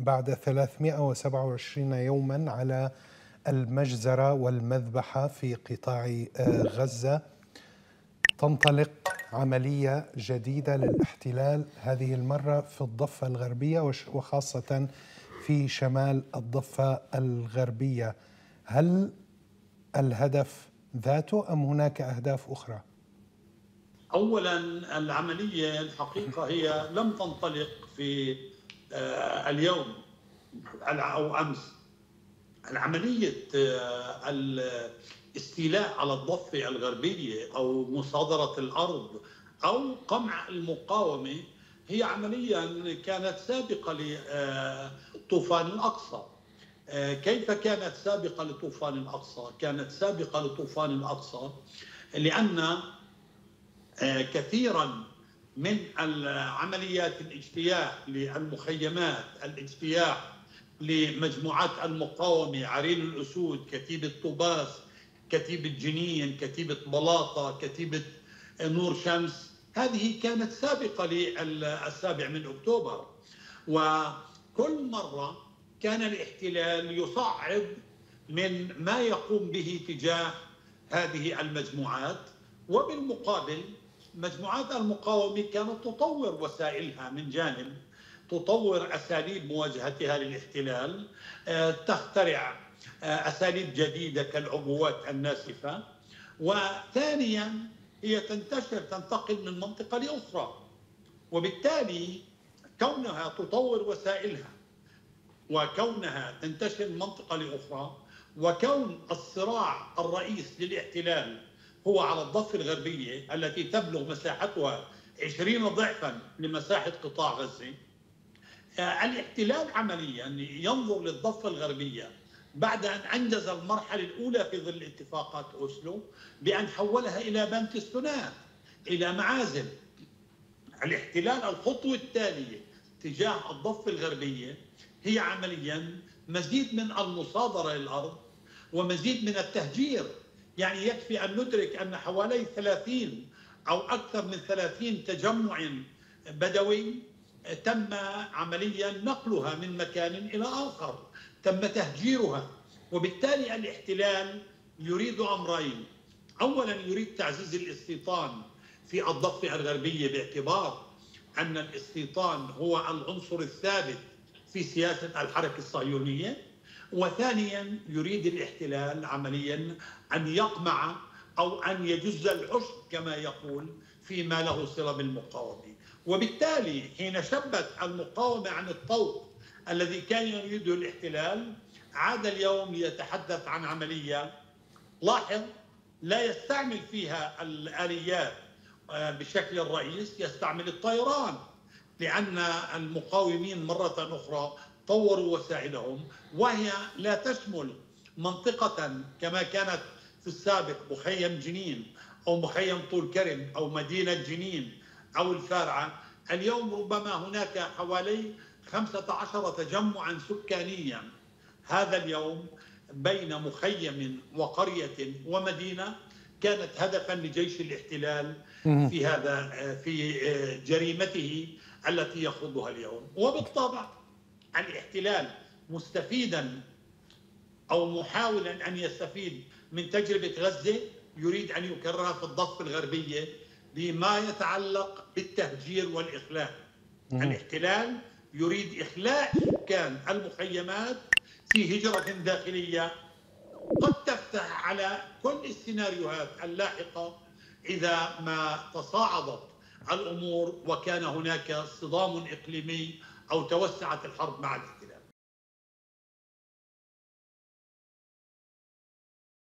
بعد 327 يوما على المجزرة والمذبحة في قطاع غزة، تنطلق عملية جديدة للاحتلال، هذه المرة في الضفة الغربية وخاصة في شمال الضفة الغربية. هل الهدف ذاته أم هناك أهداف أخرى؟ أولا، العملية الحقيقة هي لم تنطلق في اليوم أو أمس. العملية الاستيلاء على الضفة الغربية أو مصادرة الأرض أو قمع المقاومة هي عملية كانت سابقة لطوفان الأقصى. كيف كانت سابقة لطوفان الأقصى؟ كانت سابقة لطوفان الأقصى لأن كثيرا من العمليات الاجتياح للمخيمات، الاجتياح لمجموعات المقاومة، عرين الأسود، كتيبة طوباس، كتيبة جنين، كتيبة بلاطة، كتيبة نور شمس، هذه كانت سابقة للسابع من أكتوبر. وكل مرة كان الاحتلال يصعب من ما يقوم به تجاه هذه المجموعات، وبالمقابل مجموعات المقاومة كانت تطور وسائلها، من جانب تطور أساليب مواجهتها للاحتلال، تخترع أساليب جديدة كالعبوات الناسفة، وثانيا هي تنتقل من منطقة لأخرى، وبالتالي كونها تطور وسائلها وكونها تنتشر من منطقة لأخرى، وكون الصراع الرئيس للاحتلال هو على الضفة الغربية التي تبلغ مساحتها 20 ضعفا لمساحة قطاع غزة، الاحتلال عمليا ينظر للضفة الغربية بعد أن أنجز المرحلة الأولى في ظل اتفاقات أوسلو بأن حولها إلى بنتستونات، إلى معازل. الاحتلال الخطوة التالية تجاه الضفة الغربية هي عمليا مزيد من المصادرة للأرض ومزيد من التهجير. يعني يكفي أن ندرك أن حوالي 30 أو أكثر من 30 تجمع بدوي تم عمليا نقلها من مكان إلى آخر، تم تهجيرها. وبالتالي الاحتلال يريد أمرين: أولا يريد تعزيز الاستيطان في الضفة الغربية باعتبار أن الاستيطان هو العنصر الثابت في سياسة الحركة الصهيونية، وثانيا يريد الاحتلال عمليا أن يقمع أو أن يجز العشب كما يقول فيما له صلة بالمقاومة. وبالتالي حين شبت المقاومة عن الطوق الذي كان يريده الاحتلال، عاد اليوم ليتحدث عن عملية، لاحظ، لا يستعمل فيها الآليات بشكل الرئيس، يستعمل الطيران، لأن المقاومين مرة أخرى طوروا وسائلهم، وهي لا تشمل منطقة كما كانت في السابق مخيم جنين أو مخيم طول كرم أو مدينة جنين أو الفارعة. اليوم ربما هناك حوالي 15 تجمعا سكانيا هذا اليوم بين مخيم وقرية ومدينة كانت هدفا لجيش الاحتلال في جريمته التي يخوضها اليوم. وبالطبع الاحتلال مستفيدا أو محاولا أن يستفيد من تجربة غزة يريد أن يكررها في الضفة الغربية بما يتعلق بالتهجير والإخلاء. الاحتلال يريد إخلاء سكان المخيمات في هجرة داخلية قد تفتح على كل السيناريوهات اللاحقة إذا ما تصاعدت الأمور وكان هناك صدام إقليمي أو توسعت الحرب مع الاحتلال.